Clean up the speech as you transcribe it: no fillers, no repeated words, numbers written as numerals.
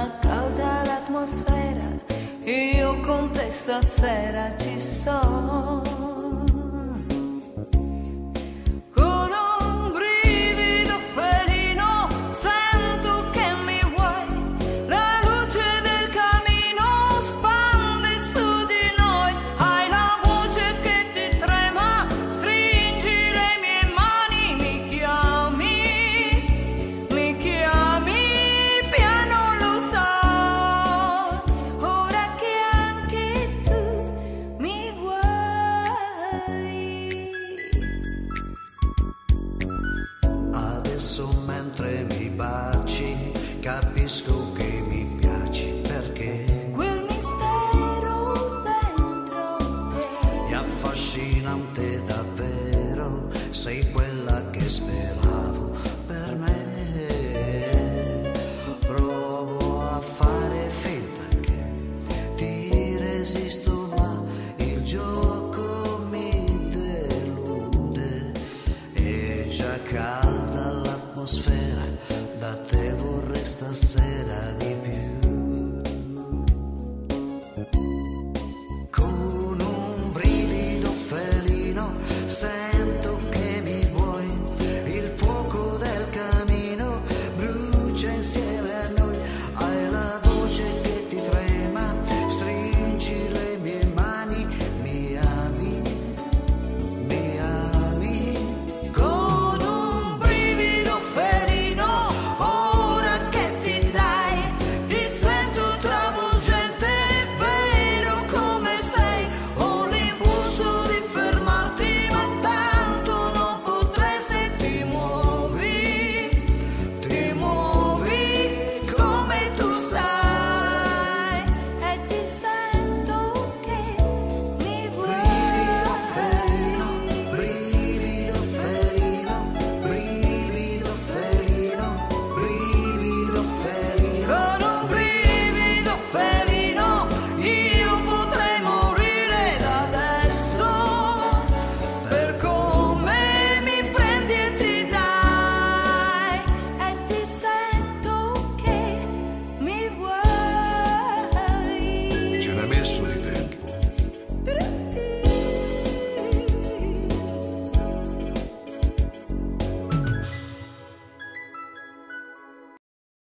sta calda l'atmosfera, io con te stasera ci sto. Con un brivido felino sento che mi vuoi, la luce del camino spande su di noi, hai la voce che ti trema, stringi le mie mani, mi chiami, piano lo so, ora che anche tu mi vuoi. Adesso mentre mi baci capisco che